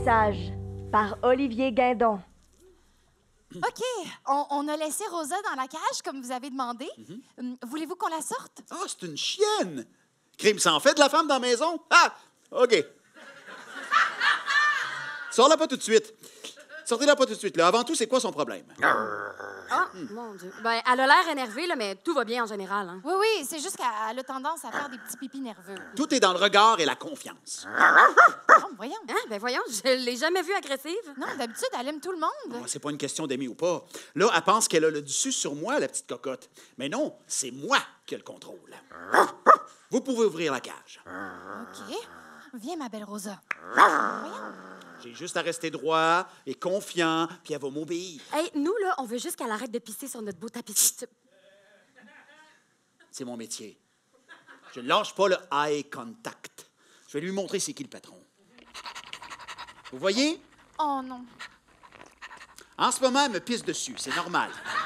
dressage par Olivier Guindon. OK, on a laissé Rosa dans la cage, comme vous avez demandé. Voulez-vous qu'on la sorte? Ah, c'est une chienne! Crime sans fait de la femme dans la maison? Ah! OK. Sors-la pas tout de suite. Sortez-la pas tout de suite. Là. Avant tout, c'est quoi son problème? Ah, mon Dieu. Ben, elle a l'air énervée, là, mais tout va bien en général. Hein. Oui, oui, c'est juste qu'elle a tendance à faire des petits pipis nerveux. Tout est dans le regard et la confiance. Oh, voyons. Hein? Ben voyons, je l'ai jamais vue agressive. Non, d'habitude, elle aime tout le monde. Oh, c'est pas une question d'aimer ou pas. Là, elle pense qu'elle a le dessus sur moi, la petite cocotte. Mais non, c'est moi qui ai le contrôle. Vous pouvez ouvrir la cage. OK. Viens, ma belle Rosa. J'ai juste à rester droit et confiant, puis elle va m'obéir. Hey, nous, là, on veut juste qu'elle arrête de pisser sur notre beau tapis. C'est mon métier. Je ne lâche pas le eye contact. Je vais lui montrer c'est qui le patron. Vous voyez? Oh non. En ce moment, elle me pisse dessus. C'est normal.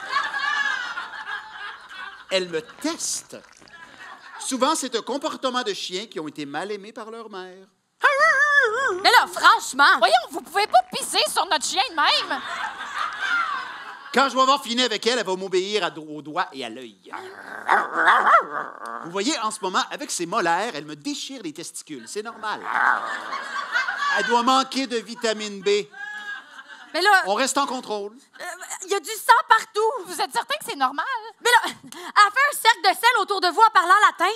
Elle me teste. Souvent, c'est un comportement de chiens qui ont été mal aimés par leur mère. Mais là, franchement! Voyons, vous pouvez pas pisser sur notre chien de même. Quand je vais avoir fini avec elle, elle va m'obéir au doigt et à l'œil. Vous voyez, en ce moment, avec ses molaires, elle me déchire les testicules. C'est normal. Elle doit manquer de vitamine B. Mais là, On reste en contrôle. il y a du sang partout! Vous êtes certain que c'est normal? Mais là, elle fait un cercle de sel autour de vous en parlant latin.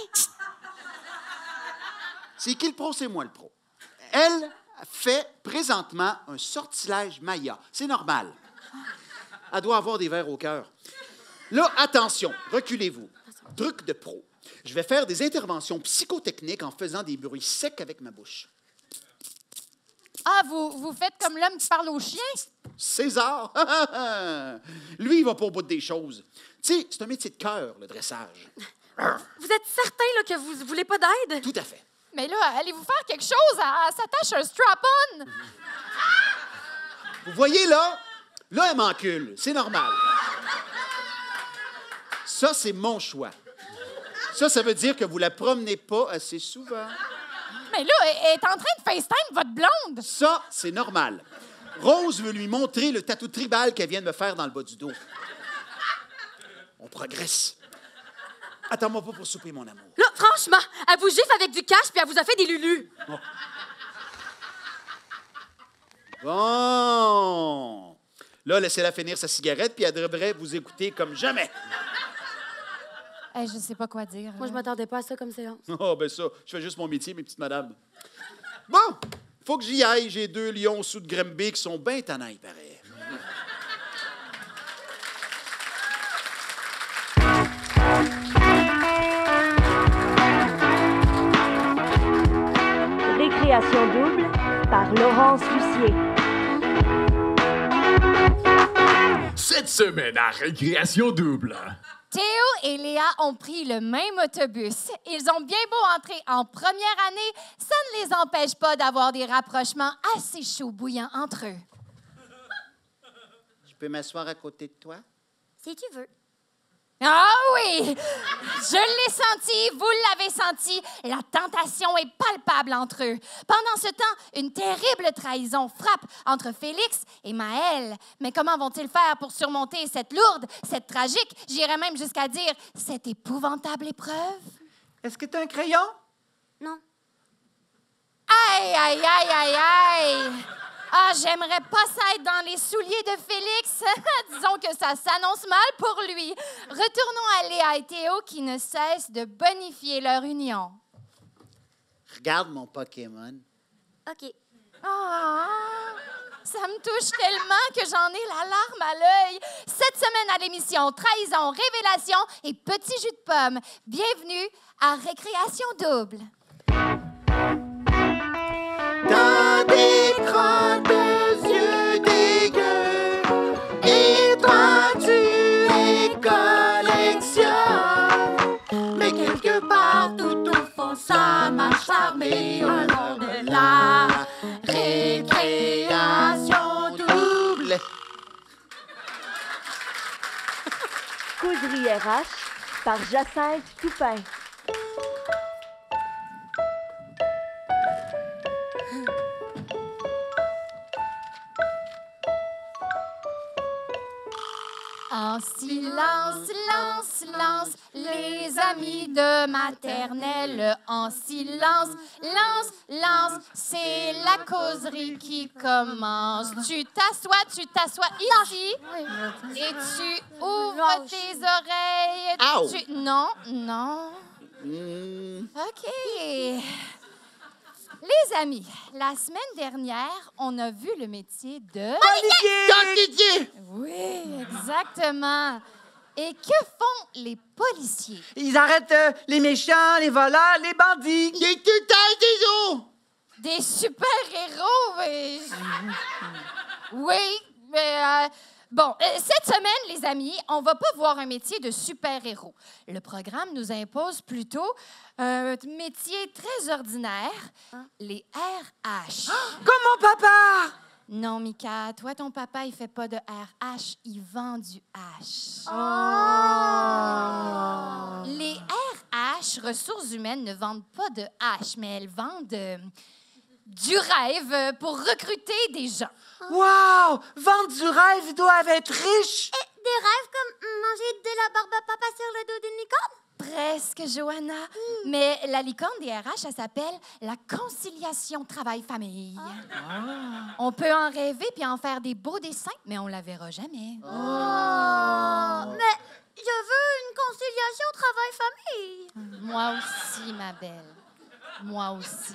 C'est qui le pro? C'est moi le pro. Elle fait présentement un sortilège Maya. C'est normal. Elle doit avoir des vers au cœur. Là, attention, reculez-vous. Truc de pro. Je vais faire des interventions psychotechniques en faisant des bruits secs avec ma bouche. Ah, vous faites comme l'homme qui parle aux chiens? César! Lui, il va pas au bout des choses. Tu sais, c'est un métier de cœur, le dressage. Vous êtes certain là, que vous voulez pas d'aide? Tout à fait. Mais là, allez-vous faire quelque chose? Elle s'attache un strap-on. Vous voyez, là? Là, elle m'encule. C'est normal. Ça, c'est mon choix. Ça veut dire que vous la promenez pas assez souvent. Mais là, elle est en train de FaceTime votre blonde. Ça, c'est normal. Rose veut lui montrer le tatou tribal qu'elle vient de me faire dans le bas du dos. On progresse. Attends-moi pas pour souper, mon amour. Là, franchement, elle vous gifle avec du cash puis elle vous a fait des lulus. Bon. Là, laissez-la finir sa cigarette, puis elle devrait vous écouter comme jamais. Je sais pas quoi dire. Moi, je m'attendais pas à ça comme séance. Oh, ben ça, je fais juste mon métier, mes petites madames. Bon, faut que j'y aille. J'ai 2 lions sous de Grimby qui sont bien tannants, il paraît. Récréation double par Laurence Lucier. Cette semaine à Récréation double. Théo et Léa ont pris le même autobus. Ils ont bien beau entrer en première année, ça ne les empêche pas d'avoir des rapprochements assez chauds bouillants entre eux. Je peux m'asseoir à côté de toi? Si tu veux. Ah oui! Je l'ai senti, vous l'avez senti. La tentation est palpable entre eux. Pendant ce temps, une terrible trahison frappe entre Félix et Maëlle. Mais comment vont-ils faire pour surmonter cette lourde, cette tragique, j'irais même jusqu'à dire cette épouvantable épreuve? Est-ce que tu as un crayon? Non. Aïe, aïe, aïe, aïe, aïe! Ah, j'aimerais pas ça être dans les souliers de Félix. Disons que ça s'annonce mal pour lui. Retournons à Léa et Théo qui ne cessent de bonifier leur union. Regarde mon Pokémon. OK. Ah, ça me touche tellement que j'en ai la larme à l'œil. Cette semaine à l'émission Trahison, Révélation et Petit jus de pomme. Bienvenue à Récréation double. T'as des crottes de yeux dégueux et toi tu les collectionnes. Mais quelque part tout au fond ça m'a charmé au nom de la récréation double. Causerie RH par Jacinthe Toupin. En silence, lance, lance, les amis de maternelle. En silence, lance, lance, c'est la causerie qui commence. Tu t'assois ici et tu ouvres tes oreilles. Ow. Non. OK. Les amis, la semaine dernière, on a vu le métier de... Policier! Oui, exactement. Et que font les policiers? Ils arrêtent les méchants, les voleurs, les bandits. Les tutelles des eaux! Des super-héros, oui, mais... Bon, cette semaine, les amis, on va pas voir un métier de super-héros. Le programme nous impose plutôt un métier très ordinaire, les RH. Comme mon papa! Non, Mika, toi, ton papa, il fait pas de RH, il vend du H. Les RH, ressources humaines, ne vendent pas de H, mais elles vendent du rêve pour recruter des gens. Wow! Vendre du rêve, ils doivent être riches! Des rêves comme manger de la barbe à papa sur le dos d'une licorne? Presque, Johanna. Mais la licorne des RH, ça s'appelle la conciliation travail-famille. On peut en rêver puis en faire des beaux dessins, mais on la verra jamais. Mais je veux une conciliation travail-famille. Moi aussi, ma belle. Moi aussi.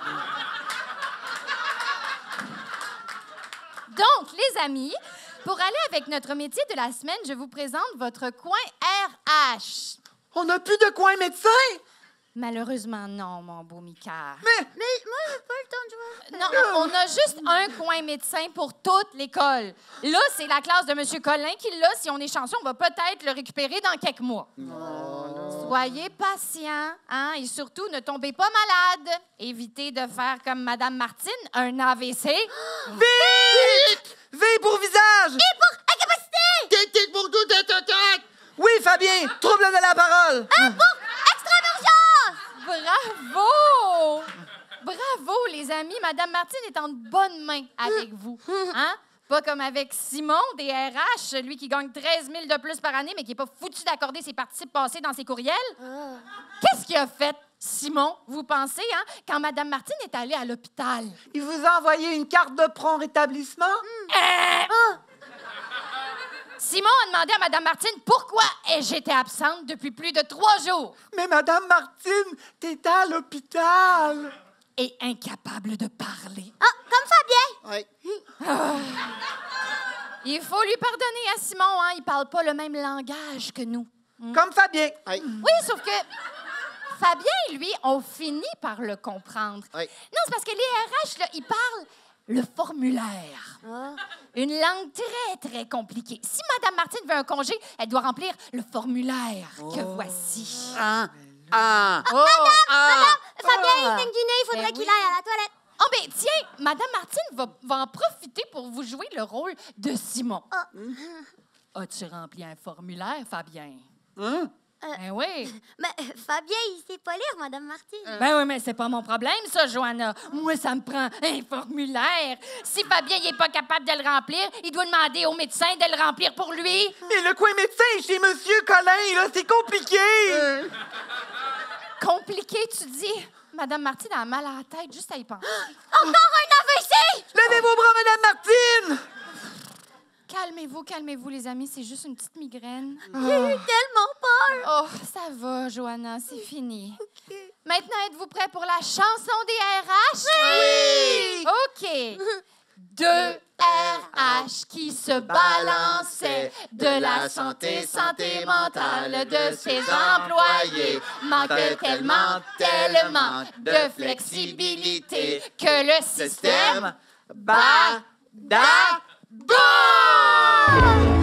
Donc, les amis, pour aller avec notre métier de la semaine, je vous présente votre coin RH. On n'a plus de coin médecin! Malheureusement, non, mon beau Mika. Mais moi, j'ai pas le temps de jouer. Non, on a juste un coin médecin pour toute l'école. Là, c'est la classe de M. Collin qui l'a. Si on est chanceux, on va peut-être le récupérer dans quelques mois. Soyez patients, hein, et surtout, ne tombez pas malade. Évitez de faire comme Mme Martine, un AVC. Vite! V pour visage! Et pour incapacité! T'es pour tout attaque! Oui, Fabien! Trouble de la parole! Bravo! Bravo, les amis. Madame Martine est en bonne main avec vous. Hein? Pas comme avec Simon, des RH, lui qui gagne 13 000 de plus par année, mais qui n'est pas foutu d'accorder ses participes passés dans ses courriels. Qu'est-ce qu'il a fait, Simon, vous pensez, hein, quand Madame Martine est allée à l'hôpital? Il vous a envoyé une carte de prompt rétablissement? Simon a demandé à Mme Martine pourquoi j'étais absente depuis plus de 3 jours. Mais Madame Martine, t'étais à l'hôpital! Et incapable de parler. Comme Fabien. Oui. Il faut lui pardonner à Simon, hein, il parle pas le même langage que nous. Comme Fabien. Oui. Oui, sauf que Fabien et lui ont fini par le comprendre. Oui. Non, c'est parce que les RH, là, ils parlent le formulaire. Une langue très, très compliquée. Si Mme Martine veut un congé, elle doit remplir le formulaire que voici. Fabien, il saigne du nez, il faudrait Ben qu'il oui. aille à la toilette. Oh, ben tiens, Mme Martine va en profiter pour vous jouer le rôle de Simon. As-tu rempli un formulaire, Fabien? Ben oui. Mais Fabien, il sait pas lire, Madame Martine. Ben oui, mais c'est pas mon problème, ça, Johanna. Moi, ça me prend un formulaire. Si Fabien n'est pas capable de le remplir, il doit demander au médecin de le remplir pour lui. Mais le coin médecin chez Monsieur Collin, là, c'est compliqué! Compliqué, tu dis? Madame Martine a mal à la tête juste à y penser. Encore un AVC! Levez vos bras, Madame Martine! Calmez-vous, les amis, c'est juste une petite migraine. J'ai eu tellement peur. Oh, ça va, Johanna, c'est fini. Maintenant, êtes-vous prêts pour la chanson des RH? Oui! OK. 2 RH qui se balançaient de la santé mentale de ses employés manquait tellement de flexibilité que le système Boum!